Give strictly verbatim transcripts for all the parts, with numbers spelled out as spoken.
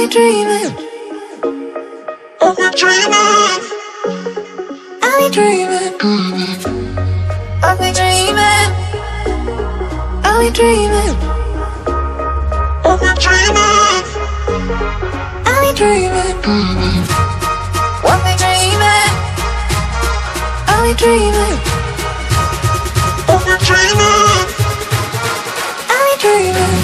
we dreaming? Are we dreaming? Are we dreaming? Are we dreaming? Are we dreaming? Are we dreaming? Are we dreaming? Are we dreaming? Are we dreaming? Are we dreaming? Are we dreaming?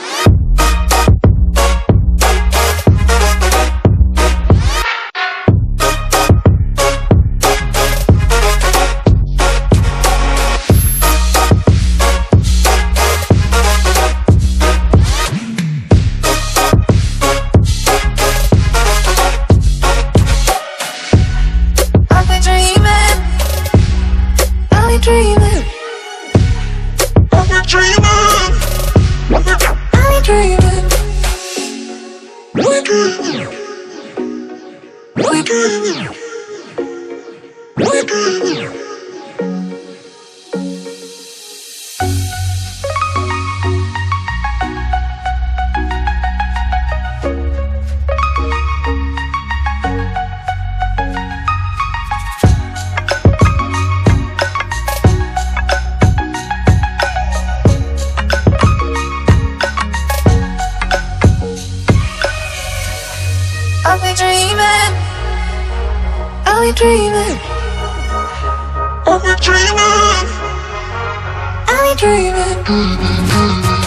Dreaming? Are we dreaming? Are we dreaming?